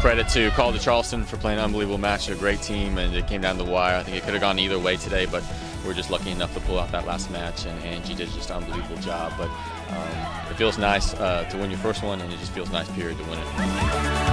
credit to College of Charleston for playing an unbelievable match. They're a great team, and it came down to the wire. I think it could have gone either way today, but we're just lucky enough to pull out that last match, and Angie did just an unbelievable job. But it feels nice to win your first one, and it just feels nice, period, to win it.